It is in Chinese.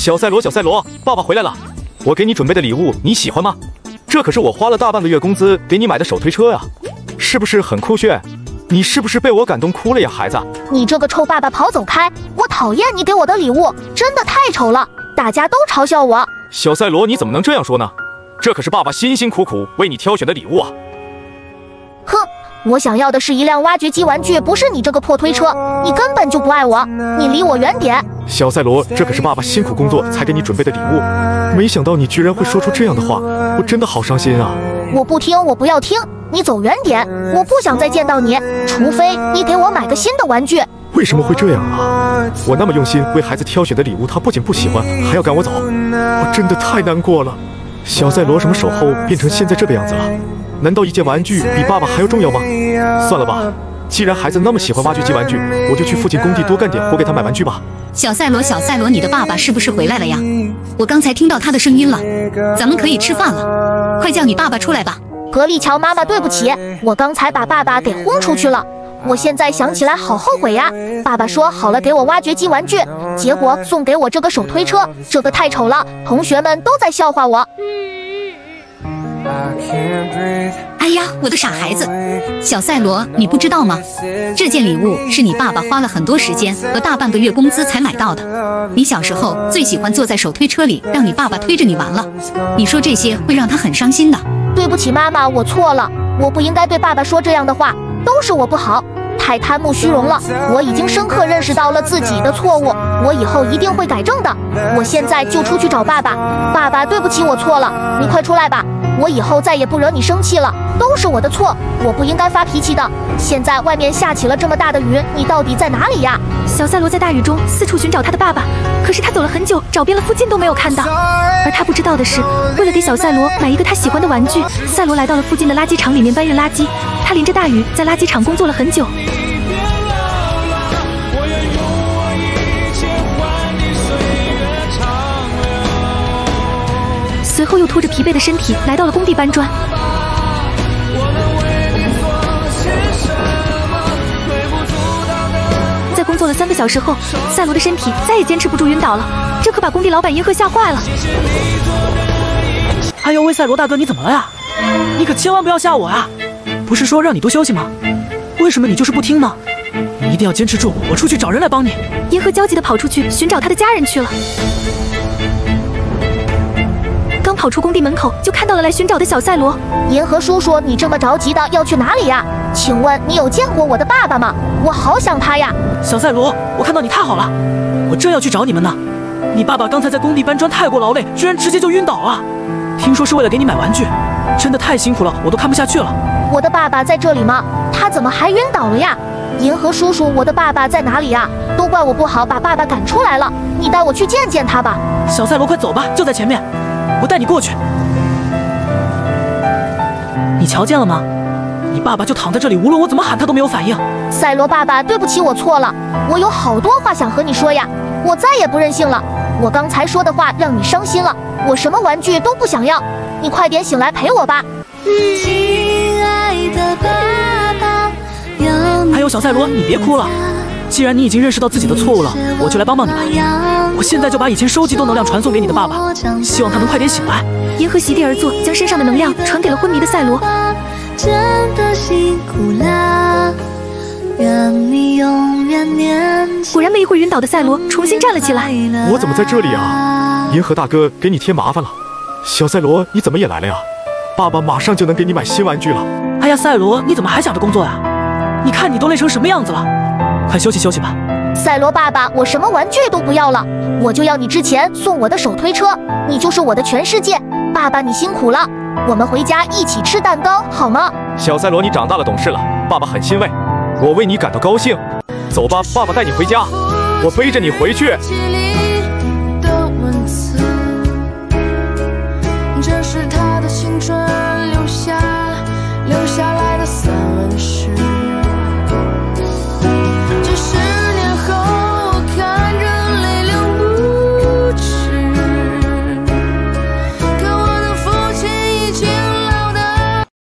小赛罗，小赛罗，爸爸回来了，我给你准备的礼物你喜欢吗？这可是我花了大半个月工资给你买的手推车呀，是不是很酷炫？你是不是被我感动哭了呀，孩子？ 你这个臭爸爸，跑走开！我讨厌你给我的礼物，真的太丑了，大家都嘲笑我。 小赛罗，你怎么能这样说呢？这可是爸爸辛辛苦苦为你挑选的礼物啊！ 哼，我想要的是一辆挖掘机玩具，不是你这个破推车，你根本就不爱我，你离我远点。 小赛罗，这可是爸爸辛苦工作才给你准备的礼物，没想到你居然会说出这样的话，我真的好伤心啊！ 我不听，我不要听，你走远点，我不想再见到你，除非你给我买个新的玩具。 为什么会这样啊？我那么用心为孩子挑选的礼物，他不仅不喜欢，还要赶我走，我真的太难过了。小赛罗什么时候变成现在这个样子了？难道一件玩具比爸爸还要重要吗？算了吧，既然孩子那么喜欢挖掘机玩具，我就去附近工地多干点活给他买玩具吧。 小赛罗，小赛罗，你的爸爸是不是回来了呀？我刚才听到他的声音了，咱们可以吃饭了，快叫你爸爸出来吧。 格丽乔妈妈，对不起，我刚才把爸爸给轰出去了。我现在想起来好后悔呀！爸爸说好了给我挖掘机玩具，结果送给我这个手推车，这个太丑了，同学们都在笑话我。 哎呀，我的傻孩子，小赛罗，你不知道吗？这件礼物是你爸爸花了很多时间和大半个月工资才买到的。你小时候最喜欢坐在手推车里，让你爸爸推着你玩了。你说这些会让他很伤心的。 对不起妈妈，我错了，我不应该对爸爸说这样的话，都是我不好，太贪慕虚荣了。我已经深刻认识到了自己的错误，我以后一定会改正的。我现在就出去找爸爸。爸爸，对不起，我错了，你快出来吧，我以后再也不惹你生气了，都是我的错，我不应该发脾气的。现在外面下起了这么大的雨，你到底在哪里呀？ 小赛罗在大雨中四处寻找他的爸爸，可是他走了很久，找遍了附近都没有看到。而他不知道的是，为了给小赛罗买一个他喜欢的玩具，赛罗来到了附近的垃圾场里面搬运垃圾。他淋着大雨在垃圾场工作了很久。随后又拖着疲惫的身体来到了工地搬砖。在工作了3个小时后，赛罗的身体再也坚持不住，晕倒了。这可把工地老板银河吓坏了。 哎呦喂，赛罗大哥，你怎么了呀？你可千万不要吓我呀！不是说让你多休息吗？为什么你就是不听呢？你一定要坚持住，我出去找人来帮你。 银河焦急地跑出去寻找他的家人去了。刚跑出工地门口，就看到了来寻找的小赛罗。 银河叔叔，你这么着急的要去哪里呀？请问你有见过我的爸爸吗？我好想他呀！ 小赛罗，我看到你太好了，我正要去找你们呢。你爸爸刚才在工地搬砖太过劳累，居然直接就晕倒了。听说是为了给你买玩具，真的太辛苦了，我都看不下去了。 我的爸爸在这里吗？他怎么还晕倒了呀？银河叔叔，我的爸爸在哪里呀？都怪我不好，把爸爸赶出来了。你带我去见见他吧。 小赛罗，快走吧，就在前面，我带你过去。你瞧见了吗？你爸爸就躺在这里，无论我怎么喊他都没有反应。 赛罗爸爸，对不起，我错了，我有好多话想和你说呀，我再也不任性了。我刚才说的话让你伤心了，我什么玩具都不想要，你快点醒来陪我吧。 亲爱的爸爸， 还有小赛罗，你别哭了。既然你已经认识到自己的错误了，我就来帮帮你吧。我现在就把以前收集的能量传送给你的爸爸，希望他能快点醒来。 银河席地而坐，将身上的能量传给了昏迷的赛罗。 真的辛苦啦，愿你永远年轻。 果然没一会儿，晕倒的赛罗重新站了起来。 我怎么在这里啊？银河大哥给你添麻烦了。小赛罗，你怎么也来了呀？爸爸马上就能给你买新玩具了。 哎呀，赛罗，你怎么还想着工作呀？你看你都累成什么样子了，快休息休息吧。 赛罗爸爸，我什么玩具都不要了，我就要你之前送我的手推车，你就是我的全世界。爸爸，你辛苦了，我们回家一起吃蛋糕好吗？ 小赛罗，你长大了懂事了，爸爸很欣慰，我为你感到高兴。走吧，爸爸带你回家，我背着你回去。